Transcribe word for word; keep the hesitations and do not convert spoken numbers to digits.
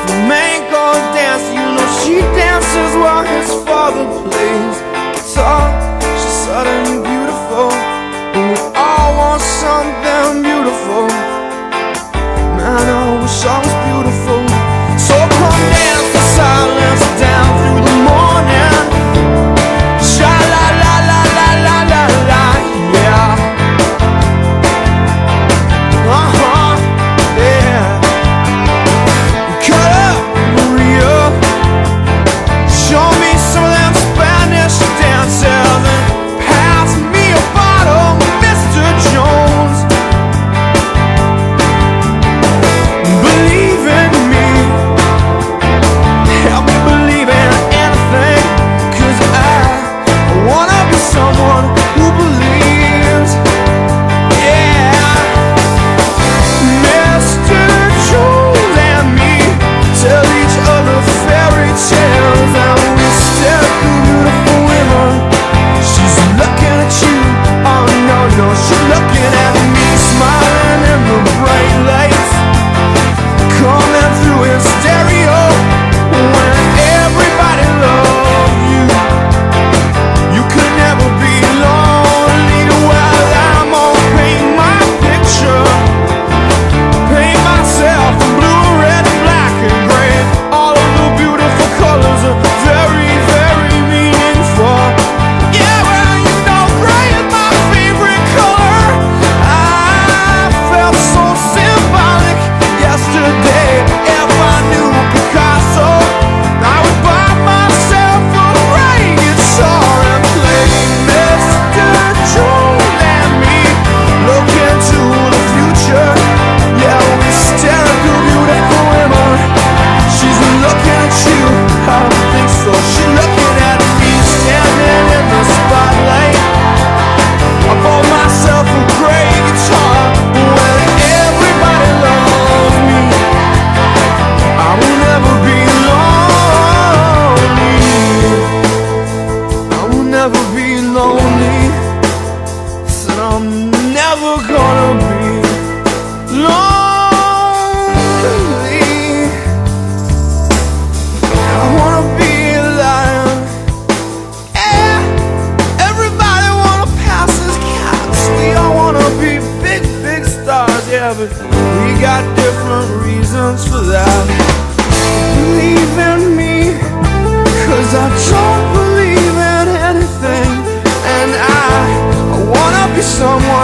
man goes dancing, you know she dances while his father plays guitar. She's suddenly beautiful, and we all want something beautiful. Man, I wish I was beautiful. So come dance the silence down through the morning. Sha la la la la la la la, yeah. Uh-huh, yeah. Cut up, Maria. Show me some of them Spanish dances and pass me a bottle, Mister Jones. Believe in me, help me believe in anything, 'cause I wanna be someone who believes. Yeah, Mister Jones and me tell each other fairy tales, and we stare at the beautiful women. She's looking at you, oh no, no, she's looking at me, smiling in the bright lights coming through his stereo. When everybody loves you, you could never be lonely. Well, I'm gonna paint my picture, paint myself in blue, red, black, and gray. All of the beautiful colors are very, very meaningful. Yeah, well, you know gray is my favorite color. I felt so symbolic yesterday. If I knew Picasso, I would buy myself a gray guitar and play Mister Jones and me. Look into the future. Yeah, we stare at the beautiful women. She's looking at you, I don't think so. She's looking at me, standing in the spotlight. I bought myself a gray guitar. When everybody loves me, I will never be lonely. I will never be lonely. Said I'm never gonna be lonely. I wanna be a lion. Yeah, everybody wanna pass as cats. We all wanna be big, big stars. Yeah, but we got different reasons for that. Believe in me, 'cause I don't believe in anything, and I, I wanna be someone